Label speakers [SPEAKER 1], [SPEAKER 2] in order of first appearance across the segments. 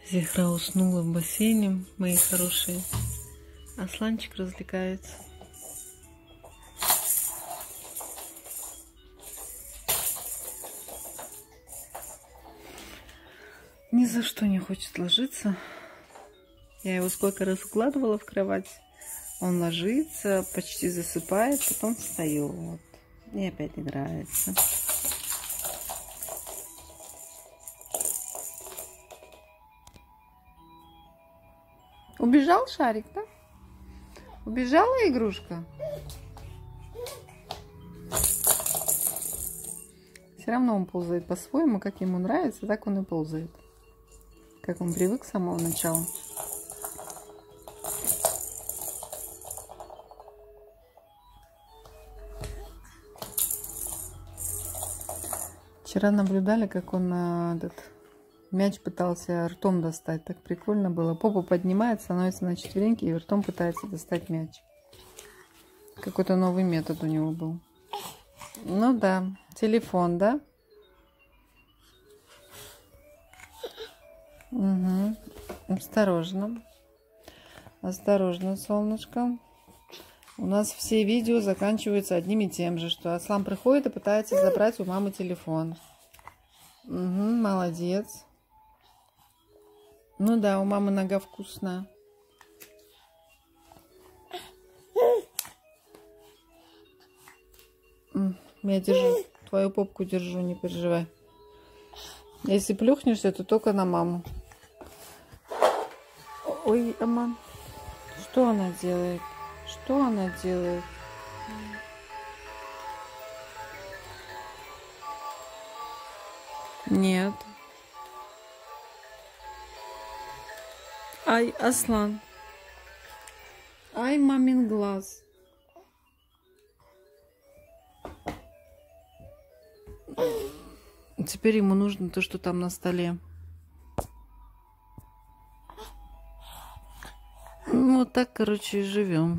[SPEAKER 1] Зехра уснула в бассейне, мои хорошие. Асланчик развлекается. Ни за что не хочет ложиться. Я его сколько раз укладывала в кровать. Он ложится, почти засыпает, потом встает. И опять играется. Убежал шарик, да? Убежала игрушка? Все равно он ползает по-своему, как ему нравится, так он и ползает. Как он привык с самого начала. Вчера наблюдали, как он этот мяч пытался ртом достать. Так прикольно было. Попу поднимает, становится на четвереньки и ртом пытается достать мяч. Какой-то новый метод у него был. Ну да, телефон, да? Угу. Осторожно. Осторожно, солнышко. У нас все видео заканчиваются одним и тем же, что Аслан приходит и пытается забрать у мамы телефон. Угу, молодец. Ну да, у мамы нога вкусная. Я держу, твою попку держу, не переживай. Если плюхнешься, то только на маму. Ой, Аман, что она делает? Что она делает? Нет. Ай, Аслан. Ай, мамин глаз. Теперь ему нужно то, что там на столе. Ну, вот так, короче, и живем.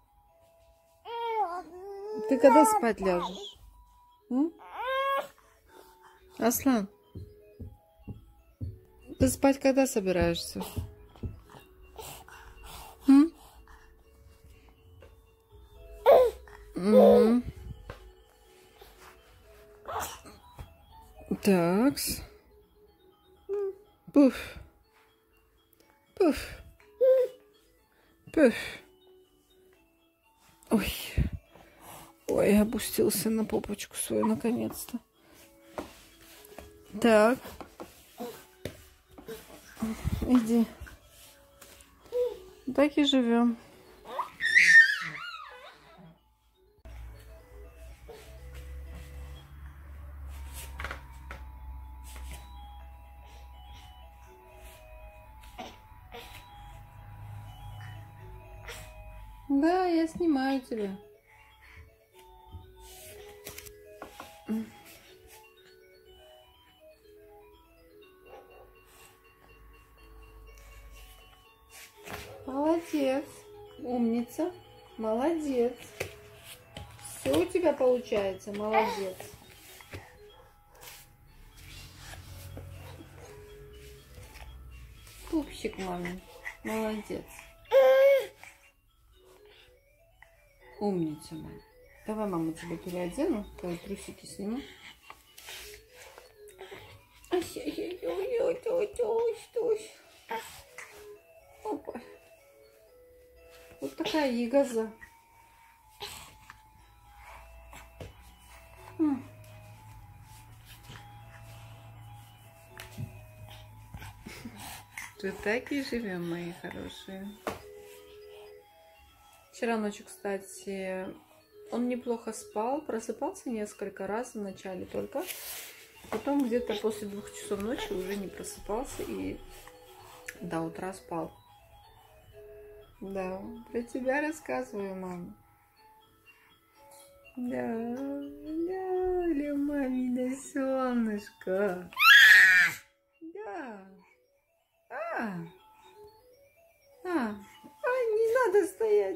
[SPEAKER 1] Ты когда спать ляжешь? Аслан, ты спать когда собираешься? Угу. Такс. Пуф. Пуф. Пуф. Ой. Ой, опустился на попочку свою наконец-то. Так. Иди. Так и живем. Да, я снимаю тебя. Молодец. Умница. Молодец. Все у тебя получается. Молодец. Пупсик, маме. Молодец. Умница, мама. Давай, мама, тебя переодену. Твои трусики сниму. Опа. Вот такая ягоза. Вот так и живем, мои хорошие. Вчера ночью, кстати, он неплохо спал, просыпался несколько раз вначале только. Потом где-то после 2 часов ночи уже не просыпался и до утра спал. Да, про тебя рассказываю, мама. Да, да, мамина солнышко. Да. Не надо стоять.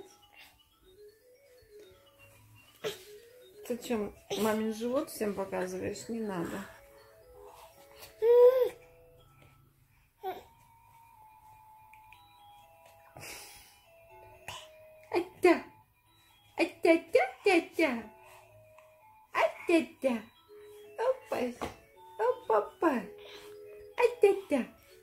[SPEAKER 1] Ты чем мамин живот всем показываешь? Не надо. Тя-тя-тя-тя. А-тя-тя. Опа. Опа-па. А-тя-тя.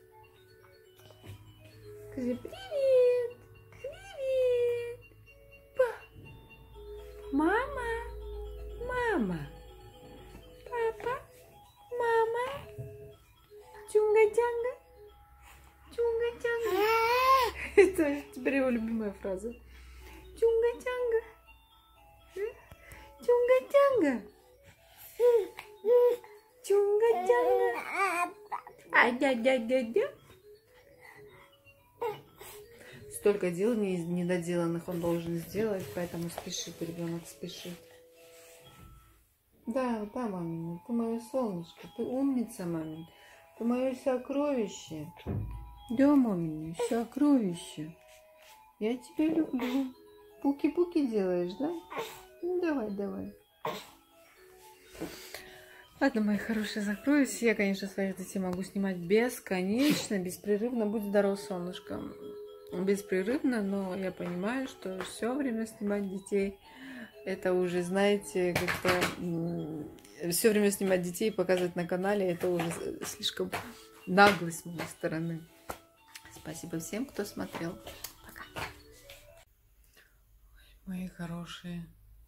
[SPEAKER 1] Скажи привет. Привет. Па. Мама. Мама. Папа. Мама. Чунга-чанга. Чунга-чанга. Это теперь его любимая фраза. Чунга-чанга. Чунга-чанга. Чунга-чанга. А-дя-дя-дя-дя. Столько дел недоделанных он должен сделать, поэтому спешит, ребенок спешит. Да, да, мамина, ты мое солнышко, ты умница, мамин, ты мое сокровище. Да, мамина, сокровище. Я тебя люблю. Пуки-пуки делаешь, да? Ну, давай, давай. Ладно, мои хорошие, закроюсь. Я, конечно, своих детей могу снимать бесконечно, беспрерывно. Будь здоров, солнышко. Беспрерывно, но я понимаю, что все время снимать детей, это уже, знаете, как-то все время снимать детей и показывать на канале, это уже слишком наглость с моей стороны. Спасибо всем, кто смотрел. Пока. Мои хорошие.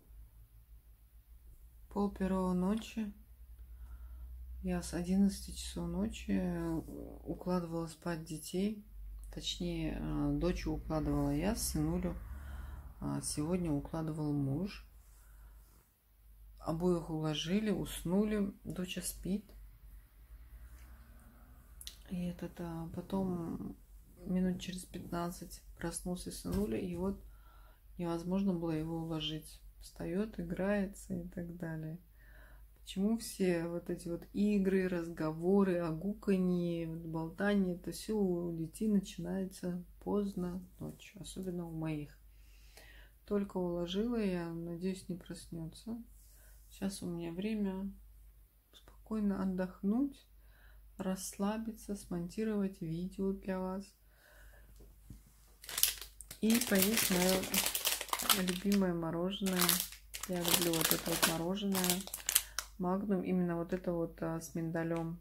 [SPEAKER 1] 1:30 ночи. Я с 11 часов ночи укладывала спать детей. Точнее, дочь укладывала я, сынулю. Сегодня укладывал муж. Обоих уложили, уснули. Доча спит. И потом минут через 15 проснулся сынуля. И вот невозможно было его уложить. Встает, играется и так далее. Почему все вот эти вот игры, разговоры, огуканье, болтание, это все у детей начинается поздно ночью, особенно у моих. Только уложила я, надеюсь, не проснется. Сейчас у меня время спокойно отдохнуть, расслабиться, смонтировать видео для вас и поесть мое любимое мороженое. Я люблю вот это вот мороженое. Магнум, именно вот это вот с миндалем.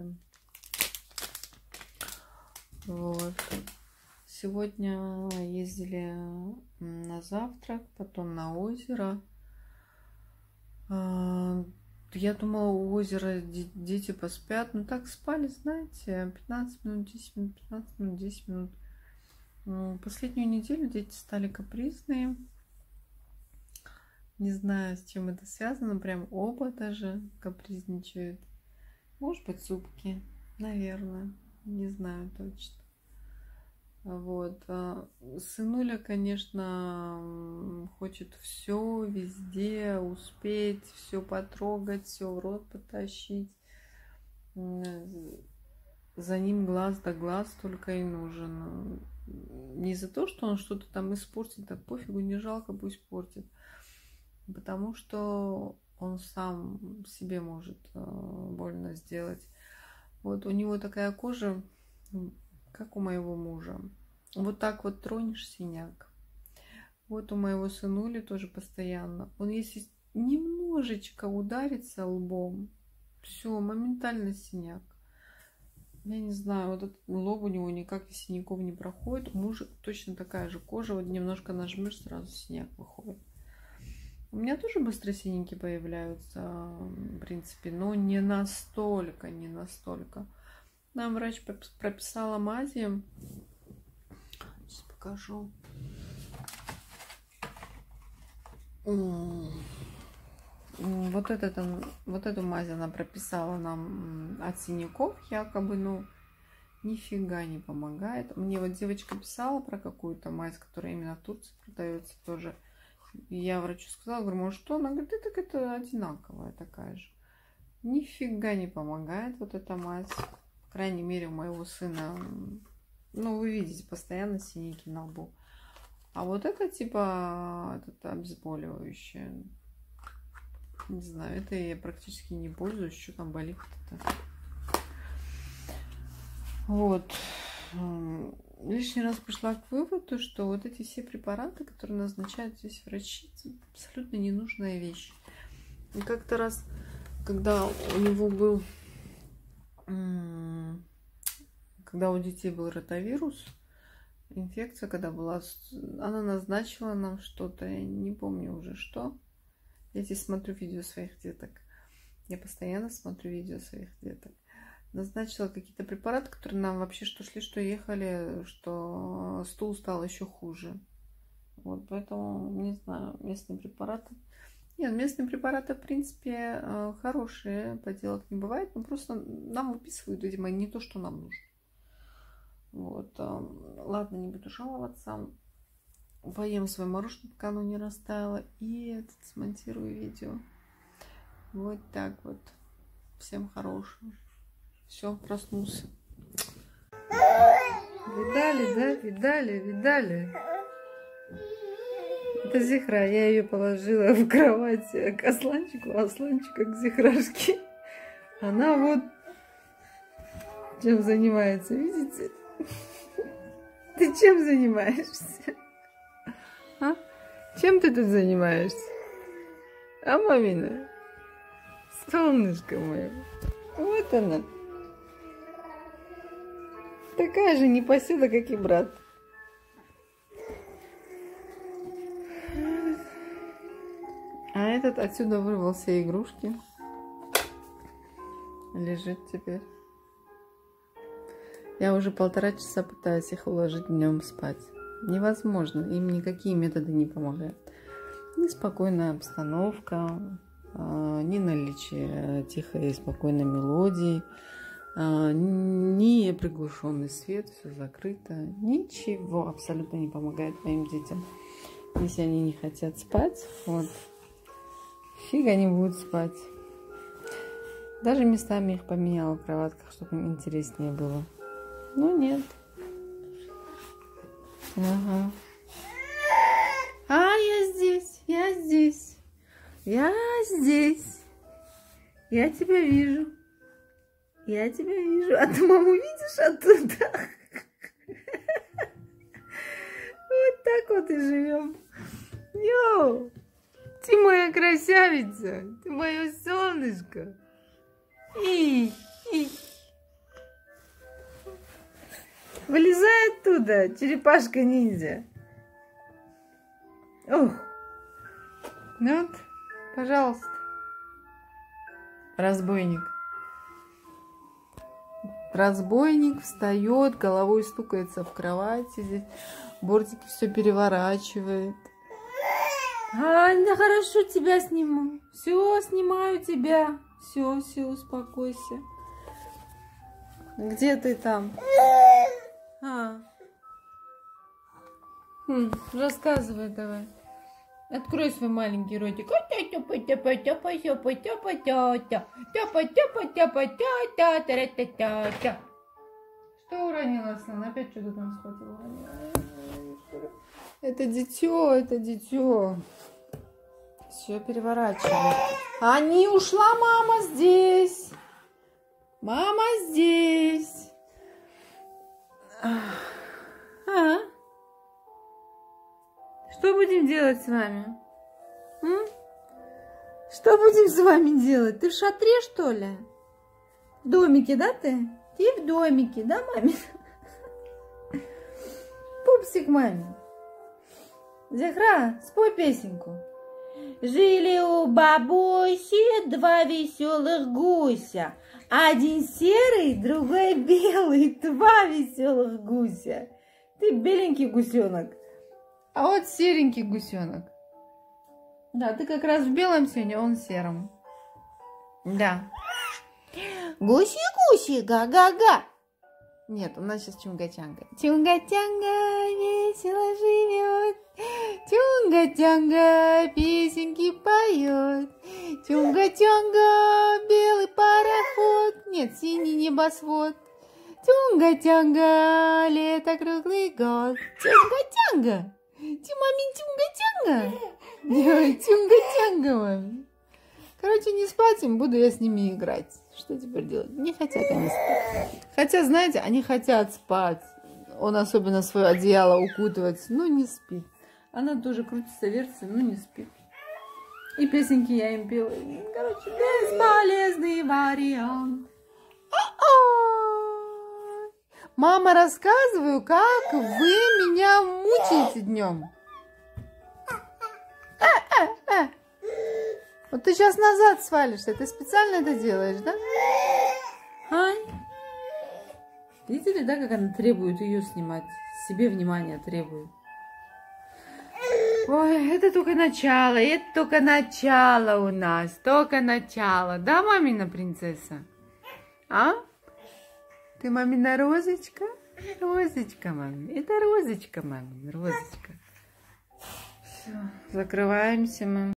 [SPEAKER 1] Вот. Сегодня ездили на завтрак, потом на озеро. Я думала, у озера дети поспят. Ну так спали, знаете, 15 минут, 10 минут, 15 минут, 10 минут. Последнюю неделю дети стали капризные. Не знаю, с чем это связано. Прям оба даже капризничают. Может быть, зубки. Наверное. Не знаю точно. Вот. Сынуля, конечно, хочет все везде успеть, все потрогать, все в рот потащить. За ним глаз да глаз только и нужен. Не за то, что он что-то там испортит, так пофигу, не жалко, пусть портит. Потому что он сам себе может больно сделать. Вот у него такая кожа, как у моего мужа. Вот так вот тронешь — синяк. Вот у моего сынули тоже постоянно. Он если немножечко ударится лбом, все, моментально синяк. Я не знаю, вот этот лоб у него никак из синяков не проходит. У мужа точно такая же кожа. Вот немножко нажмешь, сразу синяк выходит. У меня тоже быстро синяки появляются, в принципе, но не настолько, не настолько. Нам врач прописала мази. Сейчас покажу. Вот эту мазь она прописала нам от синяков, якобы, ну, нифига не помогает. Мне вот девочка писала про какую-то мазь, которая именно в Турции продается тоже. И я врачу сказала, говорю, может, что? Она говорит, так это одинаковая такая же. Нифига не помогает вот эта мазь. По крайней мере, у моего сына, ну, вы видите, постоянно синяки на лбу. А вот это типа это обезболивающее. Не знаю, это я практически не пользуюсь. Что там болит-то? Вот. лишний раз пришла к выводу, что вот эти все препараты, которые назначают здесь врачи, абсолютно ненужная вещь. И как-то раз, когда у него был, когда у детей был ротавирус, инфекция, когда была, она назначила нам что-то, я не помню уже что. Я здесь смотрю видео своих деток. Я постоянно смотрю видео своих деток. Назначила какие-то препараты, которые нам вообще что шли, что ехали, что стул стал еще хуже. Вот, поэтому, не знаю, местные препараты. Нет, местные препараты, в принципе, хорошие, поделок не бывает, но просто нам выписывают, видимо, не то, что нам нужно. Вот, ладно, не буду жаловаться. Поем свое мороженое, пока оно не растаяло, и смонтирую видео. Вот так вот. Всем хорошего. Все, проснулся. Видали, да? Видали? Это Зихра. Я ее положила в кровать к Асланчику, а Асланчика к Зихрашке. Она вот чем занимается, видите? Ты чем занимаешься? А? Чем ты тут занимаешься? А, мамина? Солнышко мое. Вот она. Такая же непоседа, как и брат. А этот отсюда вырвал все игрушки. Лежит теперь. Я уже 1,5 часа пытаюсь их уложить днем спать. Невозможно. Им никакие методы не помогают. Неспокойная обстановка, ни наличие тихой и спокойной мелодии, ни приглушенный свет, все закрыто. Ничего абсолютно не помогает моим детям. Если они не хотят спать, вот, фиг они будут спать. Даже местами их поменяла в кроватках, чтобы им интереснее было. Но нет. Ага. А, я здесь. Я тебя вижу. А ты маму видишь оттуда? Вот так вот и живем. Йоу! Ты моя красавица. Ты мое солнышко. Вылезай оттуда, черепашка-ниндзя. Ох. Ну вот, пожалуйста. Разбойник. Разбойник встает, головой стукается в кровати. Здесь бортики все переворачивает. А, да хорошо, тебя сниму. Все, снимаю тебя. Все, успокойся. Где ты там? Рассказывай давай. Открой свой маленький ротик. Что уронила, Аслан? Опять что-то там схватила. Это дитё. Все переворачивает. А не ушла мама здесь. Мама здесь. Что будем делать с вами? Что будем с вами делать? Ты в шатре, что ли? В домике, да ты? Ты в домике, да, маме? Пупсик маме. Зихра, спой песенку. Жили у бабуси 2 веселых гуся. Один серый, другой белый. 2 веселых гуся. Ты беленький гусенок. А вот серенький гусенок. Да, ты как раз в белом сегодня, он в сером. Да. Гуси-гуси, га-га-га. Нет, у нас сейчас чунга-чанга. Чунга-чанга весело живет. Чунга-чанга песенки поет. Чунга-чанга белый пароход. Нет, синий небосвод. Чунга-чанга лето круглый год. Чунга-чанга. Мамин чунга-чанга. Чунга-чанга, маме. Короче, не спать им, буду я с ними играть. Что теперь делать? Не хотят они спать. Хотя, знаете, они хотят спать. Он особенно свое одеяло укутывается, но не спит. Она тоже крутится, вертится, но не спит. И песенки я им пела. Короче, бесполезный вариант. Мама, рассказываю, как вы меня мучаете днем. Вот ты сейчас назад свалишься. Ты специально это делаешь, да? Ай. Видели, да, как она требует ее снимать? Себе внимание требует. Ой, это только начало у нас, только начало. Да, мамина принцесса? А? Ты мамина розочка? Розочка, мамина. Это розочка, мамина, розочка. Все, закрываемся мы.